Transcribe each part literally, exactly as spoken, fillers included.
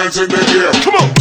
hands in the air. Come on.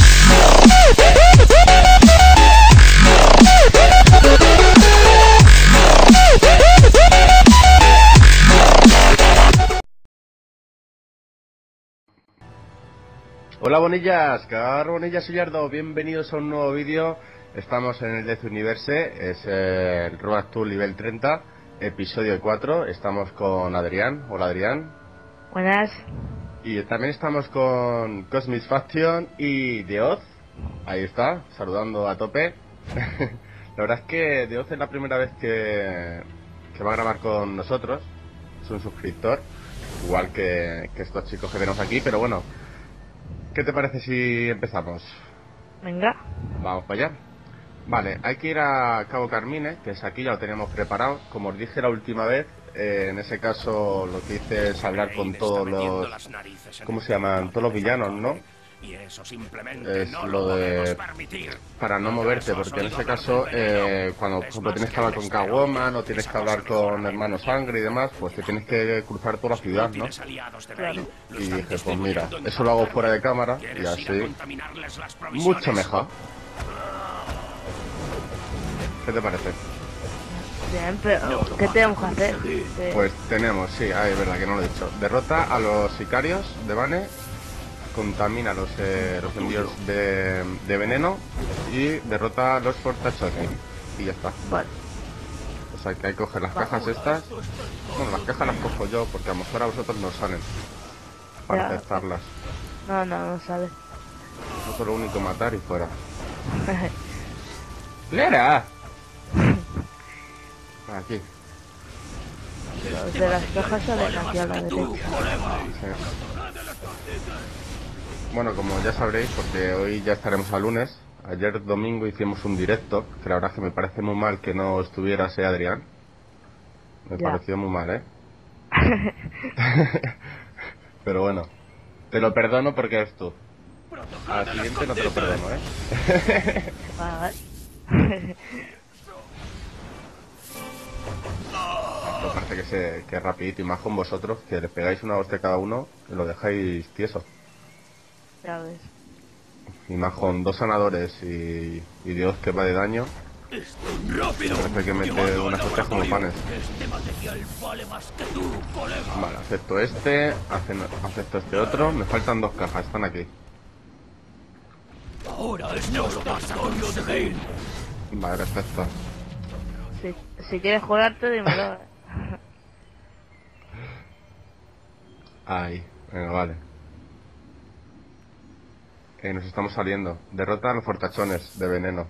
Hola bonillas, cagar bonillas y yardo, bienvenidos a un nuevo vídeo. Estamos en el Death Universe, es el Road to Level treinta, episodio cuatro. Estamos con Adrián. Hola Adrián. Buenas. Y también estamos con Cosmic Faction y Deoz. Ahí está, saludando a tope. La verdad es que Deoz es la primera vez que, que va a grabar con nosotros. Es un suscriptor, igual que, que estos chicos que tenemos aquí, pero bueno. ¿Qué te parece si empezamos? Venga. Vamos para allá. Vale, hay que ir a Cabo Carmine, que es aquí, ya lo teníamos preparado. Como os dije la última vez, eh, en ese caso lo que hice es hablar con todos los... ¿Cómo se llaman? Todos los villanos, ¿no? Y eso simplemente Es no lo lo de... podemos permitir. Para no moverte, porque en ese caso, eh, cuando por ejemplo tienes que hablar con Catwoman o tienes que hablar con Hermano Sangre y demás, pues te tienes que cruzar toda la ciudad, ¿no? Y dije, pues mira, eso lo hago fuera de cámara y así mucho mejor. ¿Qué te parece? Bien, pero ¿qué tenemos que hacer? Pues tenemos, sí, ah, es verdad que no lo he dicho. Derrota a los sicarios de Bane, contamina los, eh, los envíos de, de veneno y derrota a los portachones. Y ya está. Vale. O sea que hay que coger las cajas estas. Bueno, las cajas las cojo yo porque a lo mejor a vosotros no salen para Ya. testarlas. No, no, no sale. No es lo único matar y fuera. ¡Lera! Aquí. Los de las cajas salen aquí a la derecha. Sí. Bueno, como ya sabréis, porque hoy ya estaremos a lunes. Ayer domingo hicimos un directo, que la verdad es que me parece muy mal que no estuviera ese Adrián. Me Ya. pareció muy mal, ¿eh? Pero bueno, te lo perdono porque eres tú. Al siguiente no te lo perdono, ¿eh? Vale. Aparte que, se, que es rapidito y más con vosotros, que le pegáis una hostia cada uno y lo dejáis tieso. Ya ves. Y más con dos sanadores y, y Dios que va de daño. Parece que mete unas hostias como panes. Vale, acepto este, ace- acepto este otro. Me faltan dos cajas, están aquí. Ahora es nuestro pasatorio de Gale. Vale, perfecto. Si, si quieres jugarte, dímelo. Ahí, venga, vale. Eh, nos estamos saliendo. Derrota a los fortachones de veneno.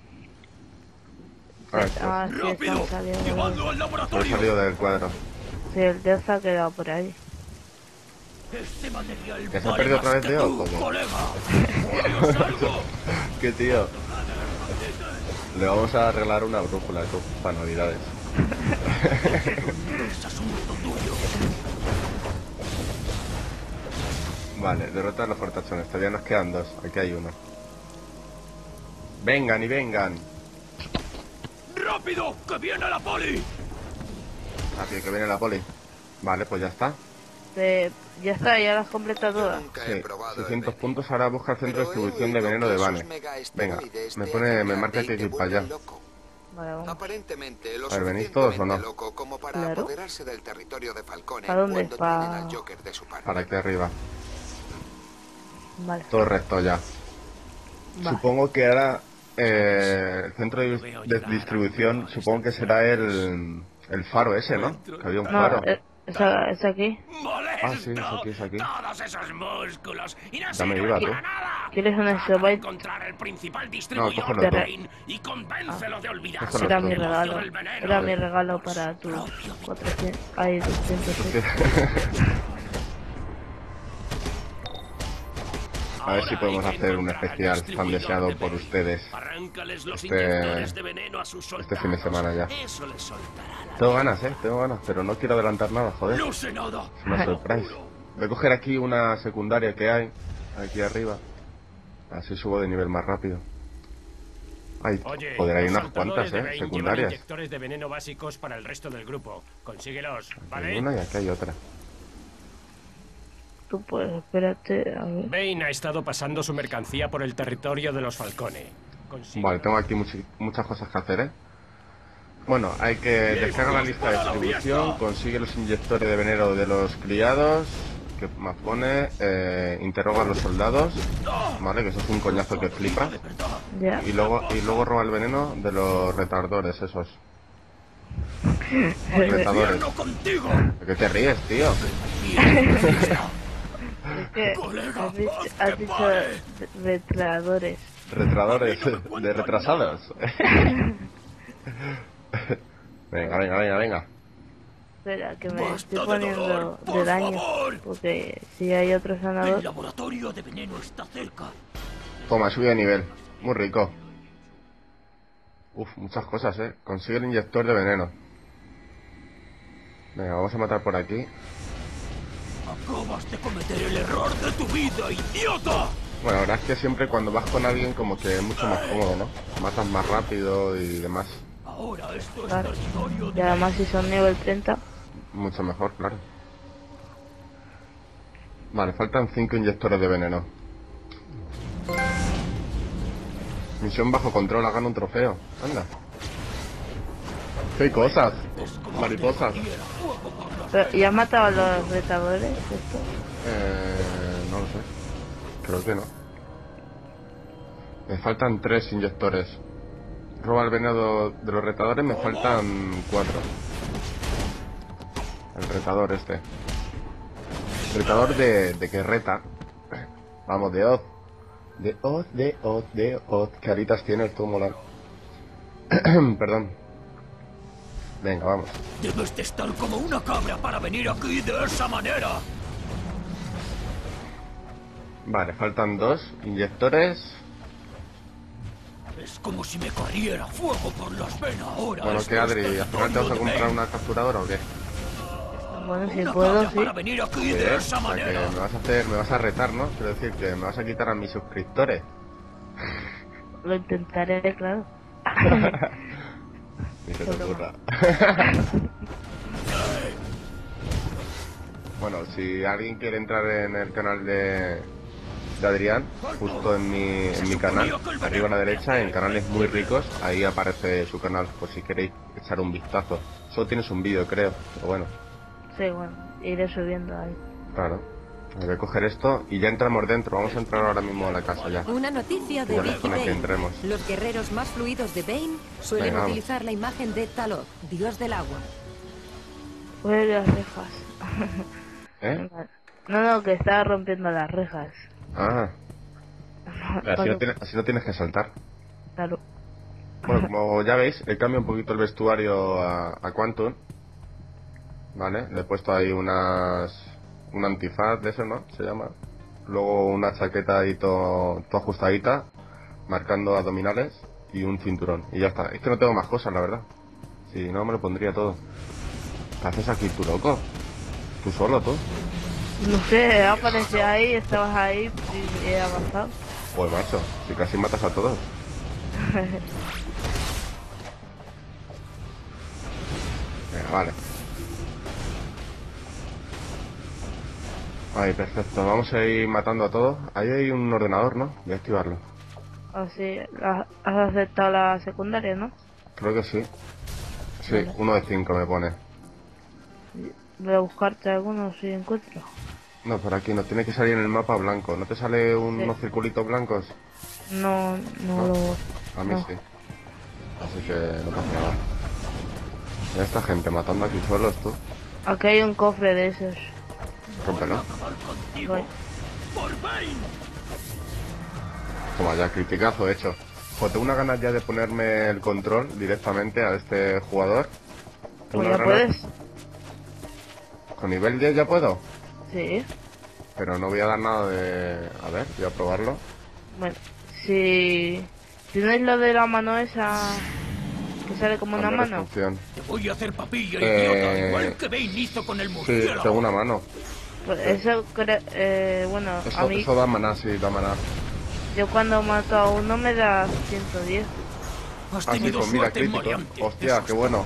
A ver, pues, Ah, sí, ¡Rápido! están saliendo. ¡Llevadlo al he laboratorio! salido del cuadro. Sí, el Dios se ha quedado por ahí. Este material ¿Ya se ha vale perdido otra más vez que de tú, ojo? colega. ¡Salgo! ¿Qué tío? Le vamos a arreglar una brújula, tú, para navidades. Es asunto tuyo. Vale, derrota a los fortachones. Todavía nos quedan dos. Aquí hay uno. Vengan y vengan. ¡Rápido! ¡Que viene la poli! Así que viene la poli. Vale, pues ya está. De... Ya está, ya las completa todas. Sí, seiscientos puntos. Ahora busca el centro de distribución de veneno de Bane. Venga, me pone, me marca que hay que ir para allá. Vale, vamos. Aparentemente lo A ver, ¿venís todos o no? suficientemente loco como para Claro. apoderarse del territorio de Falcone ¿A dónde? cuando Pa- tienen al Joker de su parte. Para aquí arriba. Vale. Todo recto ya. Vale. Supongo que ahora eh, el centro de, de distribución, supongo que será el, el faro ese, ¿no? Que había un No, faro. eh, es, a- es aquí. ¡Molesto! Ah, sí, es aquí, es aquí. Todos esos músculos y no Ya me sirven iba, tú. para nada. ¿Quieres un Anda a exobyte? encontrar el principal No, distribuidor cógelo de tú. Bane y convéncelo de olvidarse Cógelo Era tú. mi del negocio regalo. del veneno. Era mi regalo para tu cuatrocientos. Ay, doscientos. Sí. A ver si podemos hacer un especial tan deseado por ustedes Arráncales los este- inyectores de veneno a sus este fin de semana ya. Eso les soltará la Tengo ganas, eh, tengo ganas, pero no quiero adelantar nada, joder. No sé nada. Es una surprise. Voy a coger aquí una secundaria que hay, aquí arriba. Así subo de nivel más rápido. Ay, Oye, joder, hay los unas saltadores cuantas, de eh, Bane llevan secundarias. inyectores de veneno básicos para el resto del grupo. Consíguelos, Hay ¿vale? una y aquí hay otra. esto, pues espérate, a ver. Bane ha estado pasando su mercancía por el territorio de los Falcone. Consigue- Vale, tengo aquí much- muchas cosas que hacer, ¿eh? Bueno, hay que descargar la lista de distribución, consigue los inyectores de veneno de los criados, que más pone, eh, interroga a los soldados, ¿vale? Que eso es un coñazo que flipa. Ya. Y luego, y luego roba el veneno de los retardores, esos. Retadores. ¡No contigo! ¿De qué te ríes, tío? Es que Colega, has dicho, haz has que dicho pare. re- retradores. Retradores de retrasados. Venga, venga, venga, venga. Espera, que me Basta estoy de poniendo dolor, de por daño. favor. Porque si hay otro El sanador, laboratorio de veneno está cerca. Toma, sube de nivel. Muy rico. Uf, muchas cosas, eh. Consigue el inyector de veneno. Venga, vamos a matar por aquí. Acabas de cometer el error de tu vida, idiota. Bueno, la verdad es que siempre cuando vas con alguien como que es mucho más cómodo, ¿no? Matas más rápido y demás. Ahora esto es claro. territorio Y de... además si son nivel treinta, Mucho mejor, claro. Vale, faltan cinco inyectores de veneno. Misión bajo control, hagan un trofeo. Anda. ¡Qué cosas! Mariposas. pero, ¿y has matado a los retadores? Esto? Eh, no lo sé. Creo que no. Me faltan tres inyectores. Roba el veneno de los retadores, me faltan cuatro. El retador este. El retador de, de que reta. Vamos, de Oz. De Oz, de Oz, de Oz. ¿Qué caritas tienes tú, mola? Perdón. Venga, vamos. Debes de estar como una cabra para venir aquí de esa manera. Vale, faltan dos inyectores. Es como si me corriera fuego por las venas. Ahora Bueno, esto ¿qué, es Adri? ¿Al final te vas a territorio de comprar Bane. una capturadora o qué? Bueno, si Una puedo, cabra sí. para venir aquí de ¿Qué? esa O sea, que manera. me vas a hacer, me vas a retar, ¿no? Quiero decir que me vas a quitar a mis suscriptores. Lo intentaré, claro. Ni se te Broma. ocurra. Bueno, si alguien quiere entrar en el canal de, de Adrián, justo en mi, en mi canal, arriba a la derecha, en canales muy ricos, ahí aparece su canal, por si queréis echar un vistazo. Solo tienes un vídeo, creo, pero bueno, Sí, bueno, iré subiendo ahí. claro. Voy a coger esto y ya entramos dentro. Vamos a entrar ahora mismo a la casa ya. Una noticia de Bueno, Vicky con el que Bane. entremos. Los guerreros más fluidos de Bane suelen Venga, vamos. utilizar la imagen de Talot, dios del agua. Pues las rejas. ¿Eh? No, no, que estaba rompiendo las rejas. Ah, así no, Cuando- tienes, así no tienes que saltar. Claro. Bueno, como ya veis, he cambiado un poquito el vestuario a, a Quantum. Vale, le he puesto ahí unas... un antifaz de eso, ¿no? Se llama. Luego una chaqueta ahí todo, todo ajustadita, marcando abdominales y un cinturón. Y ya está. Es que no tengo más cosas, la verdad. Si no, me lo pondría todo. ¿Qué haces aquí, tú loco? ¿Tú solo, tú? No sé, aparecí ahí, estabas ahí y he avanzado. Pues macho, si casi matas a todos. Venga, vale. Ahí, perfecto. Vamos a ir matando a todos. Ahí hay un ordenador, ¿no? Voy a activarlo. Así, la- has aceptado la secundaria, ¿no? Creo que sí. Sí, Vale. uno de cinco me pone. Voy a buscarte algunos si encuentro. No, por aquí no. Tiene que salir en el mapa blanco. ¿No te sale un- Sí. unos circulitos blancos? No, no lo... A mí No. sí. Así que no pasa nada. Mira esta gente matando aquí solos, tú. Aquí hay un cofre de esos. Rómpelo. Acabar contigo. Voy. Por Bane. Toma ya, criticazo hecho. Pues tengo una ganas ya de ponerme el control directamente a este jugador. Tengo Pues unas ya ganas- puedes. Con nivel diez ya puedo. Sí. Pero no voy a dar nada de... A ver, voy a probarlo. Bueno, si... ¿Tienes lo de la mano esa... que sale como una Cambiar de mano? función. Te voy a hacer papilla, Eh, idiota. Igual que Bane hizo con el Sí, murciélago. tengo una mano. Pues eso, cre- eh, bueno, a Eso, mí, eso da maná, sí, da maná. yo cuando mato a uno me da ciento diez. Has Ah, sí, tenido pues mira, suerte en crítico. variante. Hostia, Eso qué es bueno.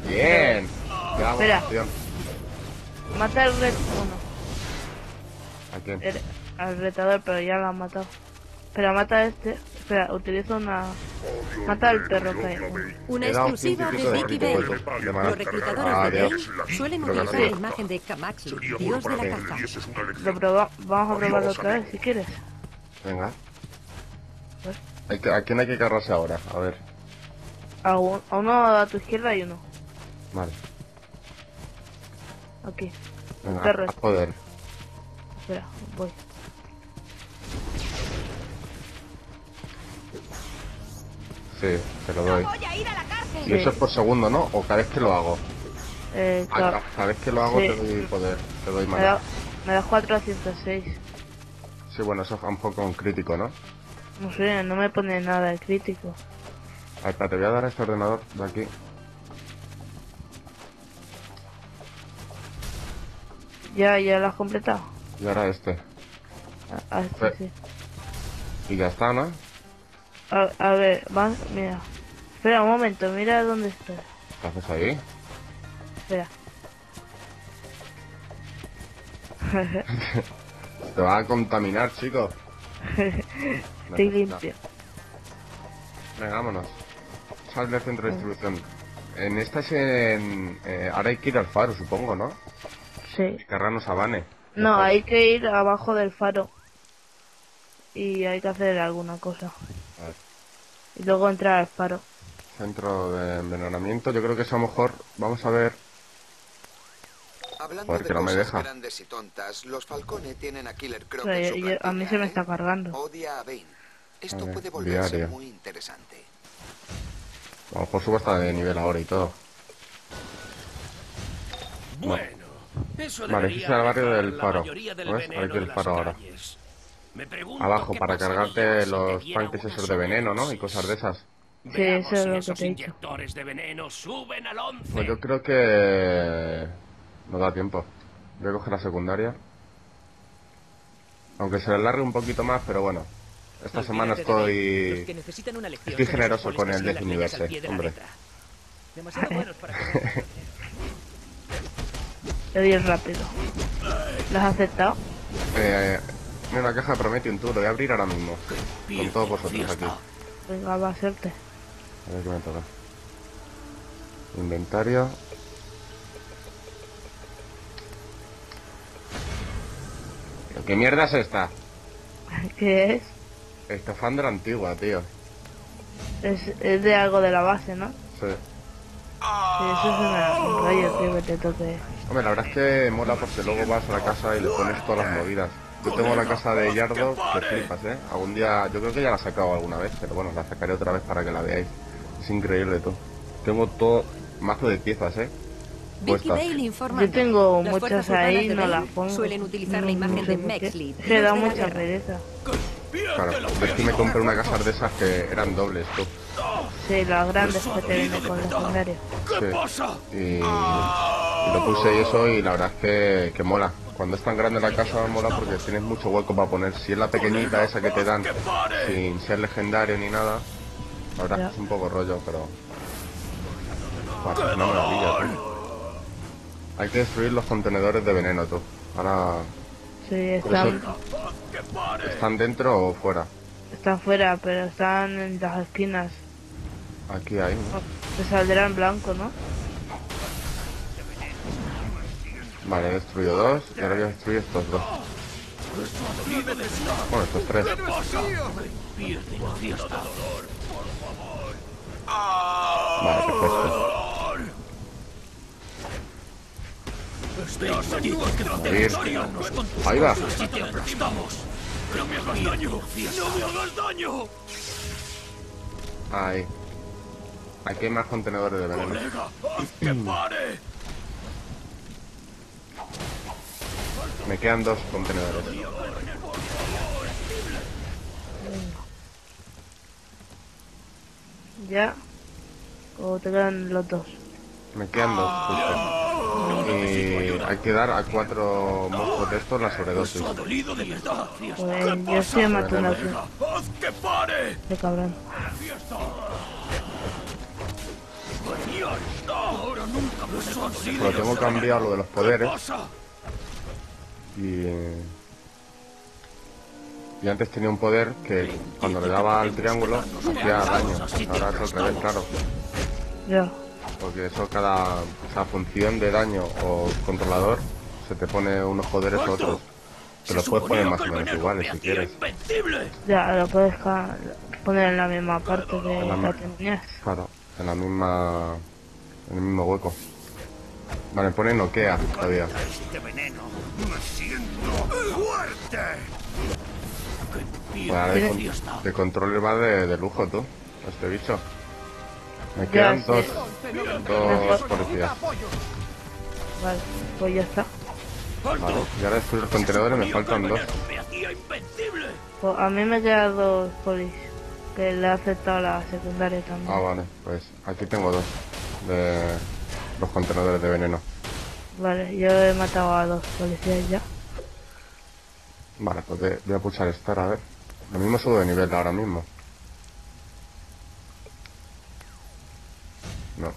Bien. Ya, Espera. opción. Mata el red uno. ¿A quién? El- al retador, pero ya lo han matado. Espera, mata a este. Espera, utiliza una... Mata al perro que hay. Una He dado exclusiva ciento y pico de de Vicky crítico, Bale. tú, de maná. Los reclutadores Ah, de Dios. Bale suelen Creo que utilizar sí. la imagen de Kamaxli, dios de la caza. Lo proba- Vamos a probarlo otra vez, si quieres. Venga. Pues. Hay que- ¿A quién hay que cargarse ahora? A ver. A, un- a uno a tu izquierda y uno. Vale. Aquí. Venga, Perro. a poder. Espera, voy. Sí, te lo doy. Voy a ir a la cárcel. Y eso es por segundo, ¿no? O cada vez que lo hago. Eh, Ah, claro. Cada vez que lo hago Sí. te doy poder, te doy Me da, mana. me da cuatrocientos seis. Sí, bueno, eso es un poco un crítico, ¿no? No sé, no me pone nada de crítico. A ver, te voy a dar a este ordenador de aquí. Ya, ya lo has completado. Y ahora este. A, a este Pues- sí. Y ya está, ¿no? A, a ver, vas, mira. Espera un momento, mira dónde está. ¿Qué haces ahí? Espera. Te va a contaminar, chico. Estoy limpio. Venga, vámonos. Sal del centro de distribución. En esta es en... Eh, ahora hay que ir al faro, supongo, ¿no? Sí. Y cargarnos a Vane. No, hay que ir abajo del faro. Y hay que hacer alguna cosa. A ver. Y luego entrar al faro. Centro de envenenamiento. Yo creo que eso a lo mejor... Vamos a ver... Hablando Joder, de que no me cosas deja. grandes y tontas, los Falcone tienen a Killer Croc Pero en yo- su yo- a mí se me plantilla, está ¿eh? cargando. Odia a Bane. Esto A ver, puede volverse diario. muy interesante. A lo mejor subo hasta de nivel ahora y todo. Bueno, eso Vale, debería ese es el barrio alejar del la faro. mayoría del ¿Ves? veneno Hay que ir de al las faro ahora. calles. Me pregunto Abajo, qué para pasaría cargarte si los te diera tanques una esos de veneno, ¿no? Y cosas de esas. Veamos eso es si lo que esos te he dicho. inyectores de veneno suben al once. Pues yo creo que... No da tiempo. Voy a coger la secundaria. Aunque se le alargue un poquito más, pero bueno. Esta semana estoy... Los que necesitan una lección Estoy son generoso esos con el polis que Death siguen las leyes al Universe, pie de la hombre. letra. Demasiado buenos para que... Le doy el rápido. ¿Lo has aceptado? Eh, mira, una caja de Prometheum, tú, lo voy a abrir ahora mismo. Con todos vosotros aquí. Venga, va a hacerte. A ver qué me toca. Inventario. ¿Pero ¿Qué mierda es esta? ¿Qué es? Escafandra antigua, tío. es? Es de algo de la base, ¿no? Sí. Sí, eso es una, un rollo, tío, que te toque. Hombre, la verdad es que mola porque luego vas a la casa y le pones todas las movidas. Yo tengo la casa de Yardo que flipas, ¿eh? Algún día, yo creo que ya la he sacado alguna vez, pero bueno, la sacaré otra vez para que la veáis. Es increíble tú. Tengo todo mazo de piezas, ¿eh? Vicky Puestas. Bale informa. Yo tengo Las muchas fuerzas ahí urbanas y de no Bale las pongo. Suelen utilizar No- la imagen no sé de por qué. Mexley, Es que dios da de la mucha guerra. pereza. Claro, es que me compré una casa de esas que eran dobles, tú. Sí, las grandes que te vienen con legendario. Sí. Y, y lo puse y eso y la verdad es que, que mola. Cuando es tan grande la casa mola porque tienes mucho hueco para poner. Si es la pequeñita esa que te dan sin ser legendario ni nada, la verdad es que es un poco rollo, pero... Buah, es una maravilla, tú. Hay que destruir los contenedores de veneno, tú. Ahora... Sí, Por eso- están, ¿Están dentro o fuera? están fuera, pero están en las esquinas. Aquí hay. ¿no? Te saldrá en blanco, ¿no? Vale, he destruido dos y ahora voy a destruir estos dos. Bueno, estos tres. Vale, perfecto. Morir. Ahí va. Si te aplastamos. No me hagas daño. No me hagas daño. Ahí. Aquí hay más contenedores de veneno. Colega, haz que pare. Me quedan dos contenedores. Ya. O te quedan los dos. Me quedan dos, justo. Y hay que dar a cuatro monstruos de estos la sobredosis. Ha dolido de verdad. Pues yo estoy matando aquí. Haz que pare. De cabrón. Ahora nunca me conseguir. Pero tengo cambiado lo de los poderes. Pasa. Y... Y antes tenía un poder que cuando le daba al triángulo hacía daño. Ahora es al revés, claro. Ya. Porque eso cada, cada función de daño o controlador se te pone unos poderes u otros. Te los puedes poner más o menos iguales si quieres. Ya, lo puedes ca- poner en la misma parte que En la la ma- tenías. Claro, en la misma... en el mismo hueco. Vale, pone noquea todavía. Este veneno. Me siento fuerte. Pues ahora de, con- de control va de, de lujo, tú. Este bicho. Me Ya, quedan sí. dos, dos policías. Vale, pues ya está. Vale, y ahora destruir los contenedores me faltan dos. Me hacía invencible. Pues a mí me quedan dos polis. Que le ha aceptado la secundaria también. Ah, vale, pues aquí tengo dos de los contenedores de veneno. Vale, yo he matado a dos policías ya. Vale, pues voy voy a pulsar estar, a ver. Lo mismo subo de nivel ahora mismo. No,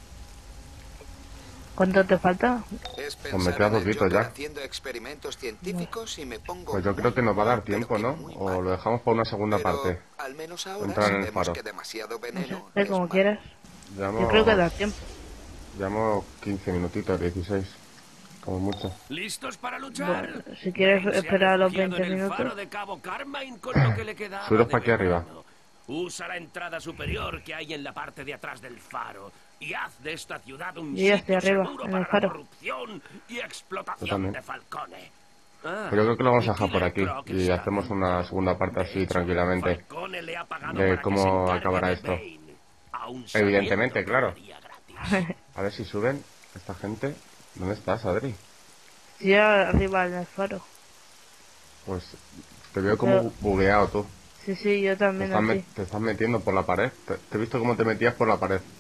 ¿Cuánto te falta? Es Pues me pensar queda en el poquito Joker ya. haciendo experimentos científicos y me pongo pues yo creo que nos va a dar tiempo, ¿no? O lo dejamos para una segunda Pero, parte. al menos ahora Entrar en el sabemos faro. que demasiado veneno Sé es como malo. quieras. Llamo, Yo creo que da tiempo. llamo quince minutitos, dieciséis. Como mucho. ¿Listos para luchar? Bueno, si quieres Se ha esperar los refugiado veinte en el minutos. faro de Cabo Carmine con lo que le quedaba Subiros de pa' aquí arriba. veneno. Usa la entrada superior que hay en la parte de atrás del faro y haz de esta ciudad un Yo ya estoy sitio arriba, seguro en para el faro. la corrupción y Yo explotación también. de Falcone. Ah, Pues yo creo que lo vamos y a dejar por Killer aquí Croc y está hacemos dentro. una segunda parte De así hecho, tranquilamente. Falcone le ha pagado de para que cómo se encargue acabará de esto. Bane, aún Evidentemente, sabiendo que claro. lo haría gratis. A ver si suben esta gente. ¿Dónde estás, Adri? Sí, arriba en el faro. Pues te veo como Pero- bugueado tú. Sí, sí, yo Te también estás, me- así. te estás metiendo por la pared. Te, te he visto cómo te metías por la pared.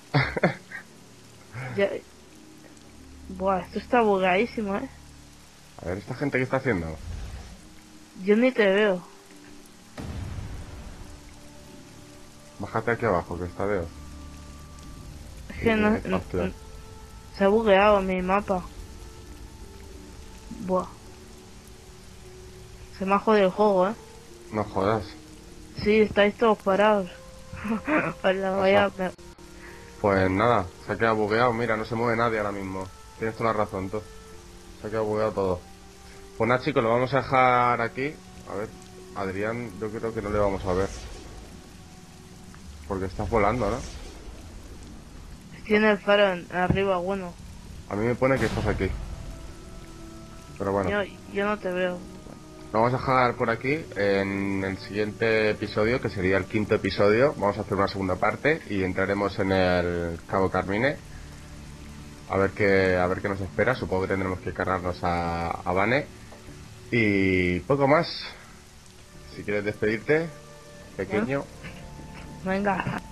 Ya... Buah, esto está bugadísimo, eh. A ver, ¿esta gente qué está haciendo? Yo ni te veo. Bájate aquí abajo, que está Dios. Es que no, Eh, no- hostia. se ha bugueado mi mapa. Buah. Se me ha jodido el juego, eh. No jodas. Sí, estáis todos parados. Hola, vaya... me- Pues nada, se ha quedado bugueado. Mira, no se mueve nadie ahora mismo. Tienes toda la razón, tú. Se ha quedado bugueado todo. Pues nada, chicos, lo vamos a dejar aquí. A ver, Adrián, yo creo que no le vamos a ver. Porque estás volando, ¿no? Tiene el faro en- arriba, bueno. A mí me pone que estás aquí. Pero bueno, Yo, yo no te veo. lo vamos a dejar por aquí. En el siguiente episodio, que sería el quinto episodio, vamos a hacer una segunda parte y entraremos en el Cabo Carmine. A ver qué, a ver qué nos espera. Supongo que tendremos que cargarnos a, a Bane. Y poco más. Si quieres despedirte, pequeño. Venga.